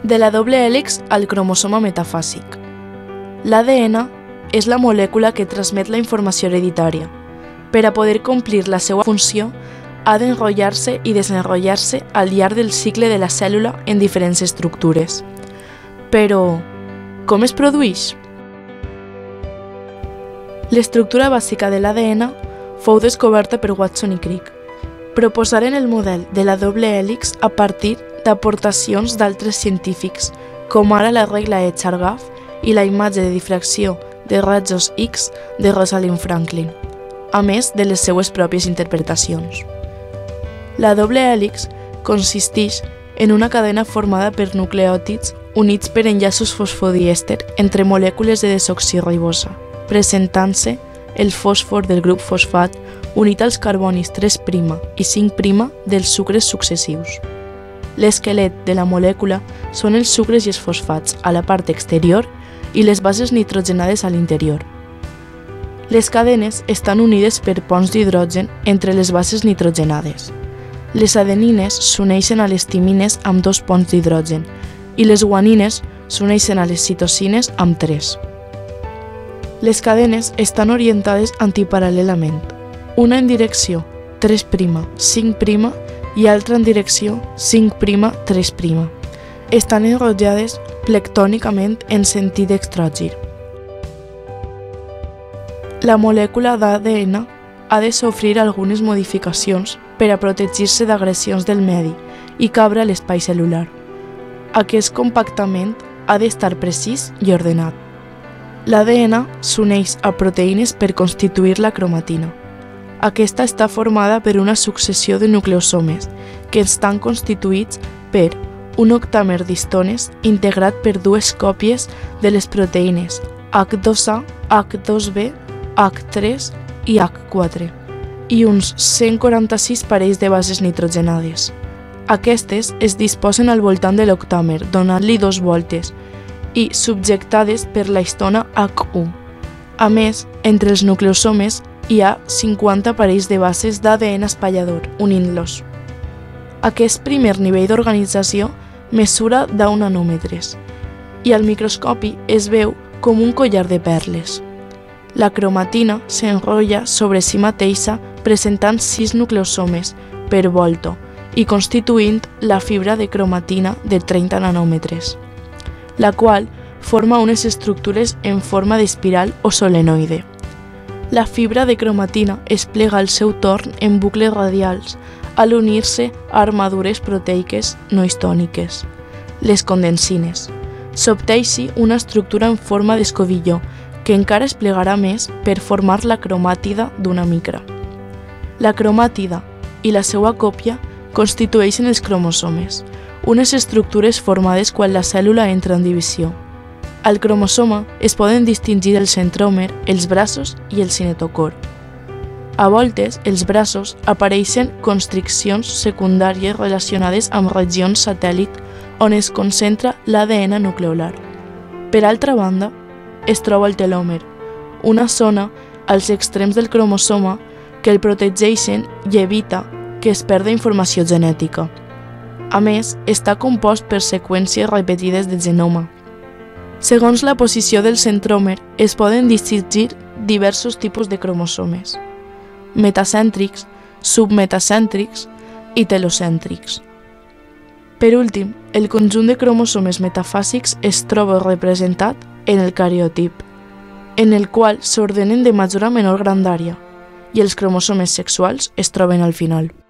De la doble hèlix al cromosoma metafàsic. L'ADN és la molècula que transmet la informació hereditària. Per a poder complir la seva funció, ha d'enrotllar-se i desenrotllar-se al llarg del cicle de la cèl·lula en diferents estructures. Però, com es produeix? L'estructura bàsica de l'ADN fou descoberta per Watson i Crick. Proposaren el model de la doble hèlix a partir d'aportacions d'altres científics, com ara la regla de Chargaff i la imatge de difracció de rajos X de Rosalind Franklin, a més de les seues pròpies interpretacions. La doble hèlix consisteix en una cadena formada per nucleòtids units per enllaços fosfodièster entre molècules de desoxirribosa, presentant-se el fòsfor del grup fosfat unit als carbonis 3' i 5' dels sucres successius. L'esquelet de la molècula són els sucres i els fosfats a la part exterior i les bases nitrogenades a l'interior. Les cadenes estan unides per ponts d'hidrogen entre les bases nitrogenades. Les adenines s'uneixen a les timines amb 2 ponts d'hidrogen i les guanines s'uneixen a les citosines amb 3. Les cadenes estan orientades antiparal·lelament, una en direcció 3', 5' i altra en direcció 5', 3'. Estan enrotllades plectònicament en sentit extrògir. La molècula d'ADN ha de sofrir algunes modificacions per a protegir-se d'agressions del medi i cabre a l'espai cel·lular. Aquest compactament ha d'estar precís i ordenat. L'ADN s'uneix a proteïnes per constituir la cromatina. Aquesta està formada per una successió de nucleosomes que estan constituïts per un octàmer d'histones integrat per 2 còpies de les proteïnes H2A, H2B, H3 i H4 i uns 146 parells de bases nitrogenades. Aquestes es disposen al voltant de l'octàmer, donant-li 2 voltes, i subjectades per la histona H1. A més, entre els nucleosomes hi ha 50 parells de bases d'ADN espaiador, unint-los. Aquest primer nivell d'organització mesura 10 nanòmetres i al microscopi es veu com un collar de perles. La cromatina s'enrotlla sobre si mateixa presentant 6 nucleosomes per volta i constituint la fibra de cromatina de 30 nanòmetres, la qual forma unes estructures en forma d'espiral o solenoide. La fibra de cromatina es plega al seu torn en bucles radials al unir-se a armadures proteiques no històniques, les condensines. S'obteixi una estructura en forma d'escovilló que encara es plegarà més per formar la cromàtida d'una micra. La cromàtida i la seva còpia constitueixen els cromosomes, unes estructures formades quan la cèl·lula entra en divisió. Al cromosoma es poden distingir el centròmer, els braços i el cinetocor. A voltes, els braços apareixen constriccions secundàries relacionades amb regions satèl·lit on es concentra l'ADN nucleolar. Per altra banda, es troba el telòmer, una zona als extrems del cromosoma que el protegeixen i evita que es perda informació genètica. A més, està compost per seqüències repetides de genoma. Segons la posició del centròmer, es poden distingir diversos tipus de cromosomes: metacèntrics, submetacèntrics i telocèntrics. Per últim, el conjunt de cromosomes metafàsics es troba representat en el cariotip, en el qual s'ordenen de major a menor grandària, i els cromosomes sexuals es troben al final.